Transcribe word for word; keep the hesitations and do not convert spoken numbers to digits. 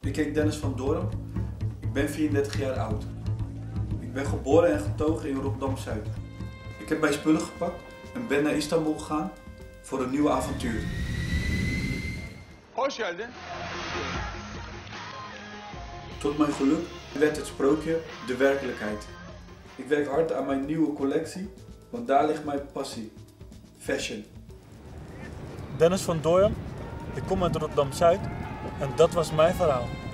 Ik heet Dennis van Doorn. Ik ben vierendertig jaar oud. Ik ben geboren en getogen in Rotterdam-Zuid. Ik heb mijn spullen gepakt en ben naar Istanbul gegaan voor een nieuw avontuur. Hoş geldin. Tot mijn geluk werd het sprookje de werkelijkheid. Ik werk hard aan mijn nieuwe collectie, want daar ligt mijn passie. Fashion. Dennis van Doorn, ik kom uit Rotterdam-Zuid en dat was mijn verhaal.